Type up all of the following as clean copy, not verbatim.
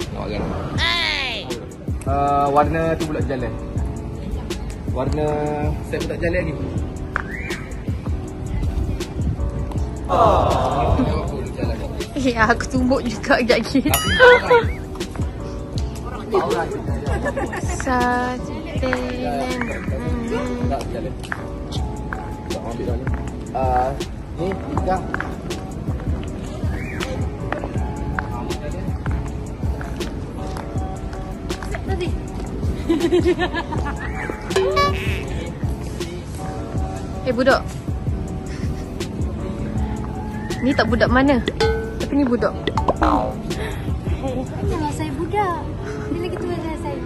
Nampak kan? Warna tu pula jalan. Warna saya pun tak jalan lagi. Ya, aku tumbuk juga kejap lagi. Sate lemon. Tak jalan. Tak ambil dah ni. Ni dah. Budak. Ni tak budak mana? Tapi ni budak. Jangan saya budak. Dia lagi tua dari saya.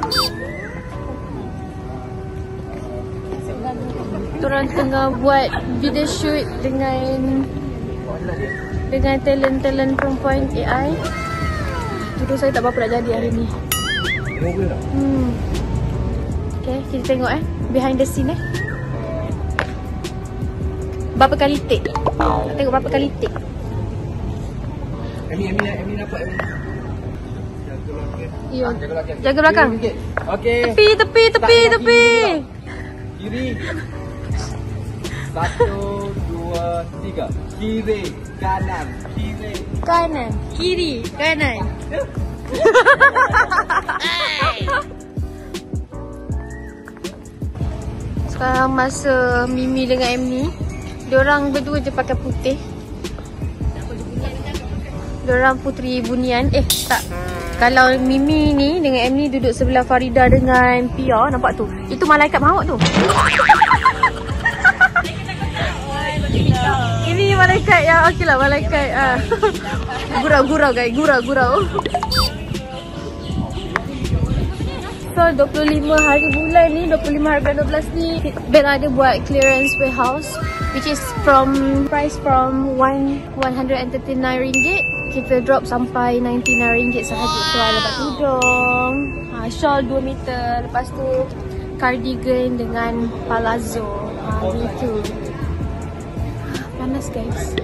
Diorang tengah buat video shoot dengan talent-talent perempuan AI. Jodoh saya tak berapa nak jadi hari ni. Okay, kita tengok behind the scene berapa kali take? Nak tengok berapa kali take? Emi nampak Emi. Ya. Jaga belakang. Okey. Tepi. Kiri. 1, 2, 3. Kiri, kanan, kiri. Kanan, kiri, kanan. Sekarang masa Mimi dengan Emni. Diorang berdua je pakai putih. Diorang puteri bunian. Tak. Kalau Mimi ni dengan Emni duduk sebelah Farida dengan Pia, nampak tu? Itu malaikat maut tu. Ini malaikat yang okeylah, malaikat gurau-gurau guys, gurau-gurau. So 25 hari bulan ni, 25 hari bulan 12 ni, Bella ada buat clearance warehouse, which is price from 139 ringgit, kita drop sampai 99 ringgit sahaja. So ada lepas tudung, shawl 2 meter, lepas tu cardigan dengan palazzo, gitu. Panas guys.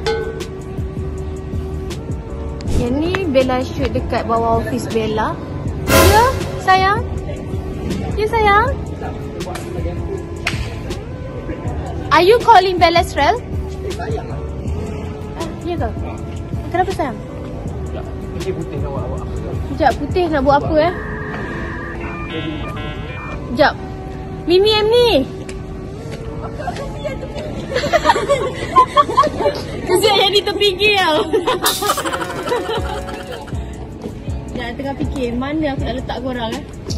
Yang ni Bella shoot dekat bawah office Bella. Ya sayang? Ya sayang? Are you calling Bella Estrel? Sayang lah. Ya ke? Kenapa sayang? Fikir putih nak buat apa? Sekejap, putih nak buat apa Sekejap. Mimi Emni. Kesian yang di tepi tau. Sekejap, tengah fikir mana aku nak letak korang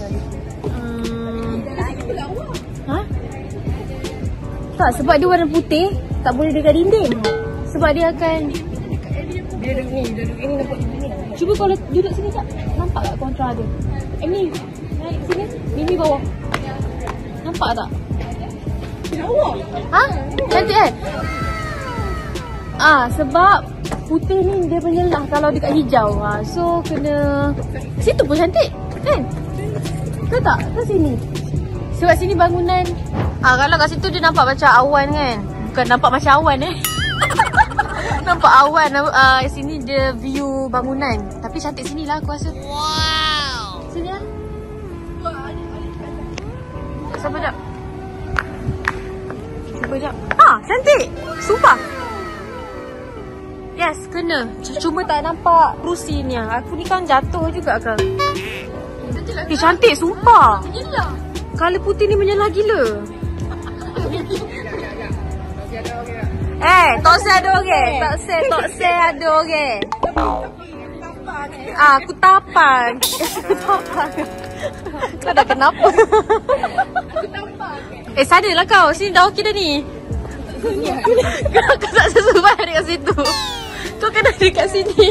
Tak, sebab dia warna putih, tak boleh dekat dinding. Sebab dia akan dia duduk ni nampak ni. Cuba kalau duduk sini tak? Nampak tak kontra dia? Ni naik sini, Mimi bawah. Nampak tak? Bawah. Cantik sebab putih ni dia menyelah kalau dekat hijau. So kena situ pun cantik kan? Betul tak? Ke sini? Sebab sini bangunan. Kalau kat situ dia nampak macam awan kan? Bukan nampak macam awan nampak awan. Sini dia view bangunan. Tapi cantik sini lah aku rasa. Wow. Sini lah. Cuba jap. Cantik. Sumpah. Yes, kena. Cuma tak nampak kerusi ni. Aku ni kan jatuh juga ke? Cantik, sumpah. Color putih ni menyelah gila. Tok saya ada orang. Tok saya ada orang. Aku tapan. Kau dah kenapa? Sadarlah kau. Sini dah okey dah ni. Kau tak sesuai dekat situ. Kau kena dekat sini.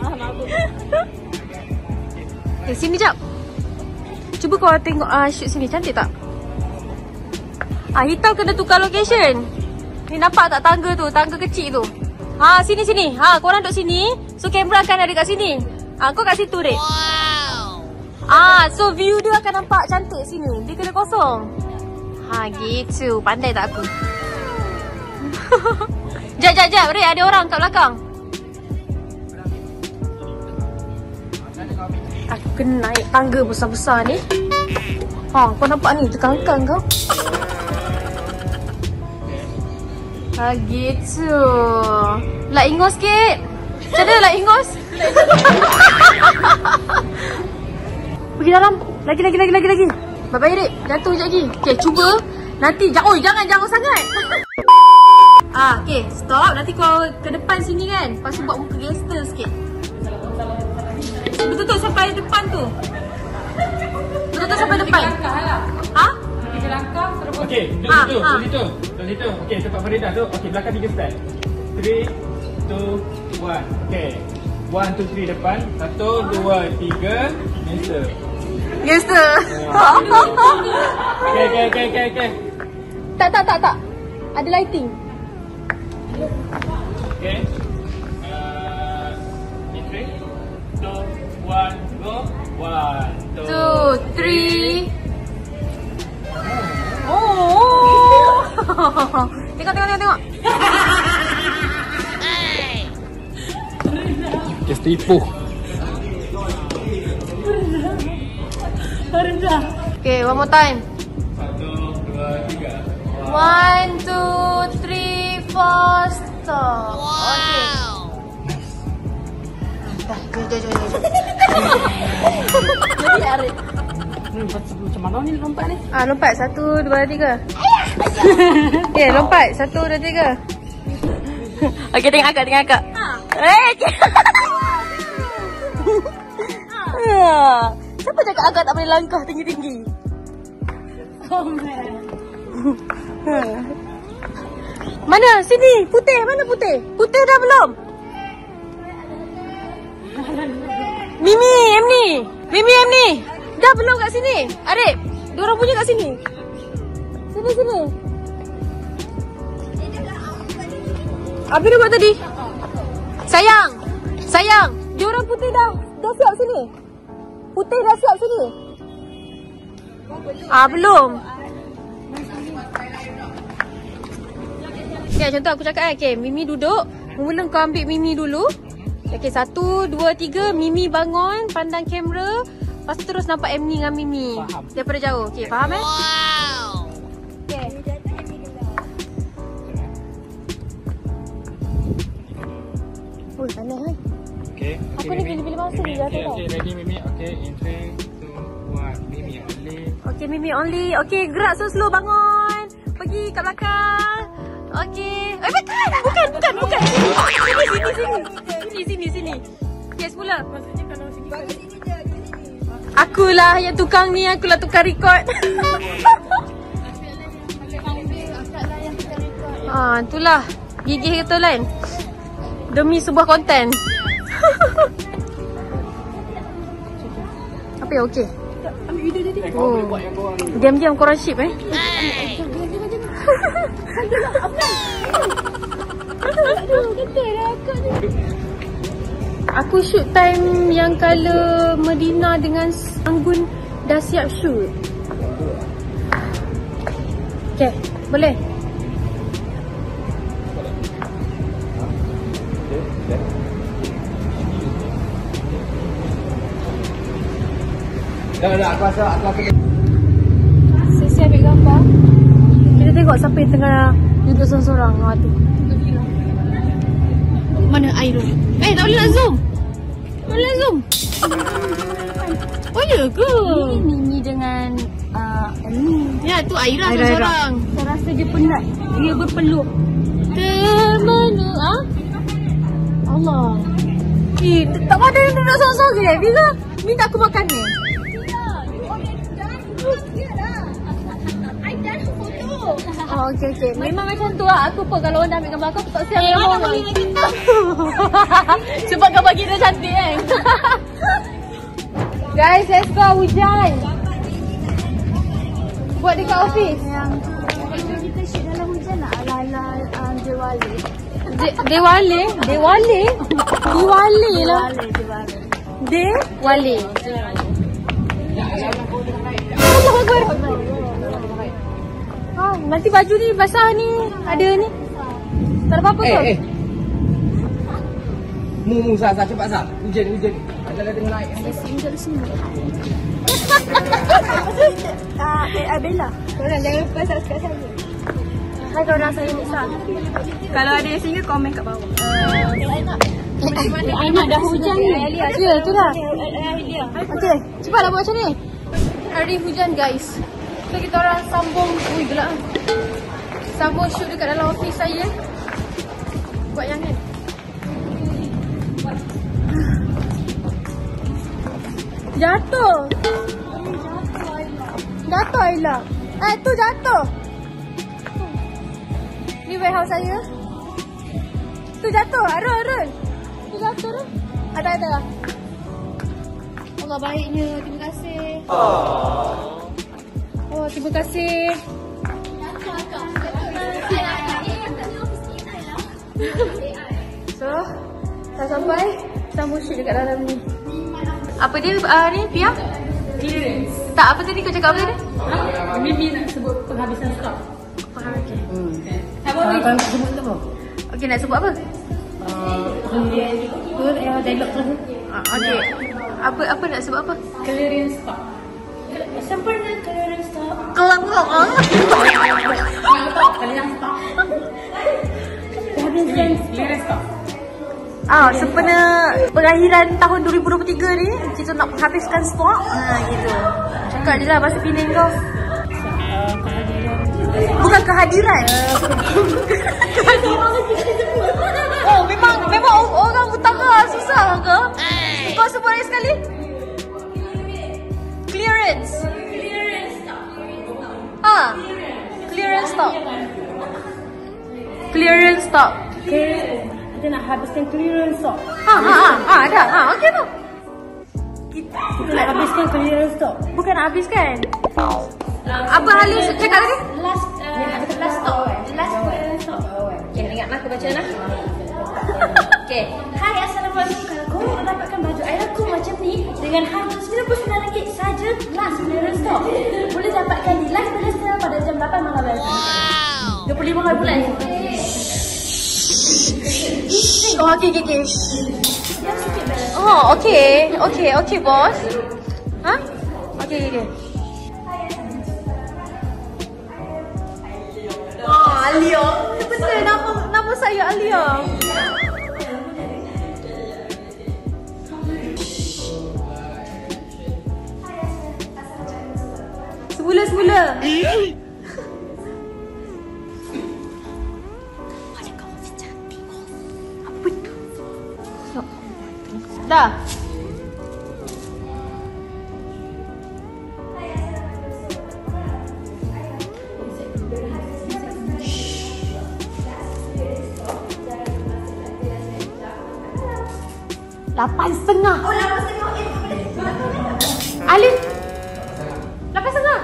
Sini jap. Cuba kau tengok shoot sini. Cantik tak? Hitam kena tukar location. Ni nampak tak tangga tu? Tangga kecil tu. Sini. Korang duduk sini. So kamera akan ada kat sini. Kau kat situ dek. So view dia akan nampak cantik sini. Dia kena kosong. Gitu. Pandai tak aku? Jap. Rek, ada orang kat belakang. Aku kena naik tangga besar-besar ni. Ha, kau nampak ni, terkangkang kau. Ha, gitu. Lah ingos sikit. Macam mana lah ingos? Pergi dalam. Lagi. Bye-bye, Rik. Jatuh sekejap lagi. Okay, cuba. Nanti, jangan sangat. Okay, stop. Nanti kau ke depan sini kan. Lepas tu buat muka gangster sikit. Betul-betul sampai depan tu. Betul-betul sampai depan. Ha? 3 langkah terus. Okey, duduk situ. Okey, tempat Farida tu. Okey, belakang 3 step. 3, 2, 1. Okey. 1, 2, 3 depan. 1, 2, 3. Gangster. Okey. Tak. Ada lighting. Okey. 3, 2, 1, go. 1, 2, 3. Oh. Tengok. Kes tipu. Okay, one more time. 1, 2, 3. 1, 2, 3, 4, stop. Okay. Jom. Jadi Arif. Macam mana ni lompat ni? Lompat. 1, 2, 3. Okay, lompat. 1, 2, 3. Okay, tengok akak. Siapa cakap agak tak boleh langkah tinggi-tinggi? Mana? Sini. Putih. Mana putih? Putih dah belum? Mimi, M ni. Dah belum kat sini? Arif, diorang punya kat sini. Sini. Habis dah buat tadi? Sayang. Diorang putih dah siap sini. Putih dah siap sini. Belum. Okay, contoh aku cakap okay, Mimi duduk. Mula kau ambil Mimi dulu. Okay, 1, 2, 3. Mimi bangun, pandang kamera. Lepas tu terus nampak M ni dengan Mimi. Faham. Daripada jauh. Okay, faham eh? Wow. Okay. Oh, panas eh? Okay. Aku ni pilih-pilih masa ni jatuh tau. Okay, ready Mimi. Okay, in 3, 2, 1. Mimi only. Okay, Mimi only. Okay, gerak slow-slow, bangun. Pergi kat belakang. Okay. Bukan. Sini. Okay, semula. Maksudnya kalau sini. Bagi sini je. Akulah yang tukang ni. Akulah tukang record. Itulah. Gigih betul kan? Demi sebuah konten. Apa yang okey? Ambil video dia. Oh. Diam-diam korang ship eh? Aku shoot time yang kala Medina dengan Anggun dah siap shoot. Okay, boleh? Dah, aku rasa. Sesi ambil gambar. Kita tengok siapa yang tengah duduk seorang-seorang. Tu. Mana Airul? Tak boleh nak zoom. Oh ya ke? Mimi dengan Elmi. Ya, tu Aira seorang. Saya rasa dia penat. Dia berpeluk. Kemana? Allah. Tak ada yang duduk seorang-seorang ke? Bila minta aku makan ni? Okay. Memang macam tu lah. Aku pun kalau orang dah ambil gambar aku tak siap dengan orang. Sebab gambar kita cantik kan. Guys, let's go. Hujan. Buat dekat office. Yang kita shoot dalam hujan lah. Ala-ala Dewali. Dewali lah. Dewali. Allah Akbar. Nanti baju ni basah ni. Ada ni. Tak ada apa-apa ke? Mu, Sah, cepat Sah. Hujan. Jalan tengah naik. Single semua. Bella. Korang jangan lupa subscribe saya. Hai korang, saya Nisa. Kalau ada yang single, komen kat bawah. Aina dah hujan ni. Ya, itulah. Okey, cepatlah buat macam ni. Hari hujan guys. So kita orang sambung. Ui, gelap. Sambung shoot dekat dalam office saya. Buat yang ni. Jatuh. Jatuh Aila. Tu jatuh. Ni warehouse saya. Tu jatuh. Arun. Tu jatuh tu. Ada. Allah baiknya. Terima kasih. Oh, terima kasih. So, dah sampai. Sambung shoot dekat dalam ni. Apa dia ni, Pia? Clearance. Tak, apa tadi kau cakap apa tadi? Mimi nak sebut penghabisan stok. Apa ni? Okey, nak sebut apa? Dialog tu. Okey. Apa nak sebut apa? Clearance stok. Sempurna clearance stok. Kelak. Clearance stok. Habiskan clearance stok. Sempena pengakhiran tahun 2023 ni, kita nak habiskan stok. Gitu. Cakap je lah bahasa Penang kau. Bukan kehadiran. Oh, memang orang utara susah ke? Kau sebut lagi sekali. Clearance. Clearance stock. Clearance stock. Kita nak habiskan clearance stok. Ada. Okey tu. Kita nak habiskan clearance stok. Bukan nak habiskan. Apa Halis cakap tadi? Last stok. Last clearance stok. Okay, ingatlah aku baca lah. Okay. Hai, Assalamualaikum. Kalau kau dapatkan baju Ailaku macam ni dengan harga RM99 saja, last clearance stok. Boleh dapatkan di live terhasil pada jam 8 malam nanti. 25 hari bulan. Oh, okay. Oh, okay, bos. Okay. Alia. Betul nama saya Alia. Semula. Dah. Lapan setengah. Alif. 8.30.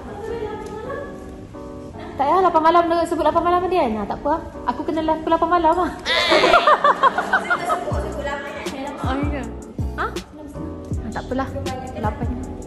Tak payah 8 malam sebut 8 malam dia. Tak apa. Aku kena pukul 8 malam lah. Tak apalah. 8.